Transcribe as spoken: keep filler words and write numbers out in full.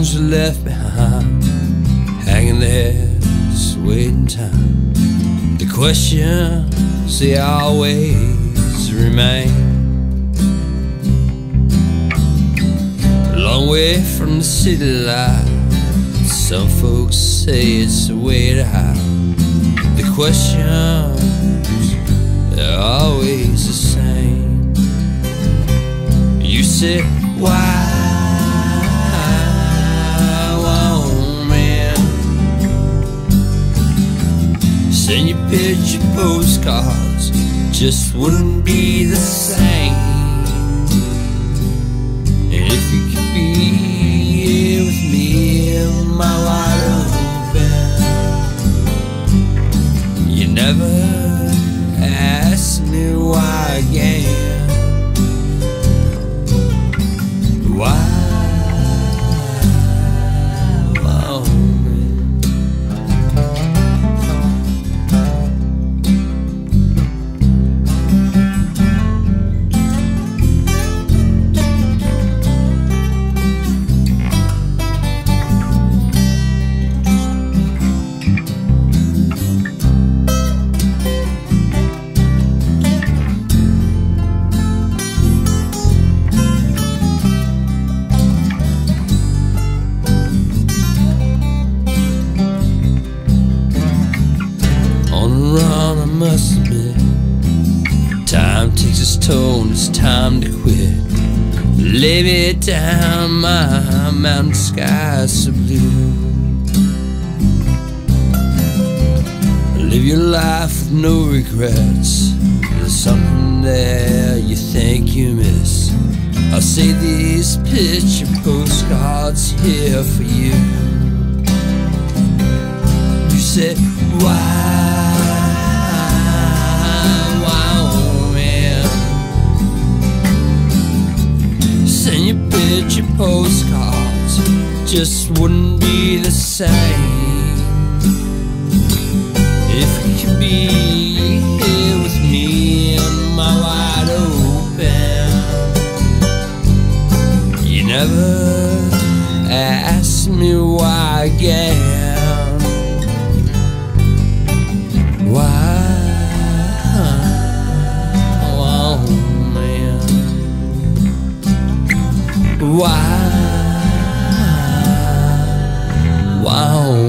songs are left behind, hanging there, just waiting time. The questions, they always remain. A long way from the city light, some folks say it's a way to hide. The questions, they're always the same. You said, why, Wyoming? Send your picture postcards, just wouldn't be the same. And if you could be here with me in my wide open, you never asked me why again. Why, Wyoming? Run, I must admit, time takes its toll and it's time to quit. Lay me down, my mountain sky so blue. Live your life with no regrets. There's something there you think you miss. I'll say these picture postcards here for you. You said, why, send your picture postcards, just wouldn't be the same. If you could be here with me in my wide open, you never asked me why again. Why? Why, wow.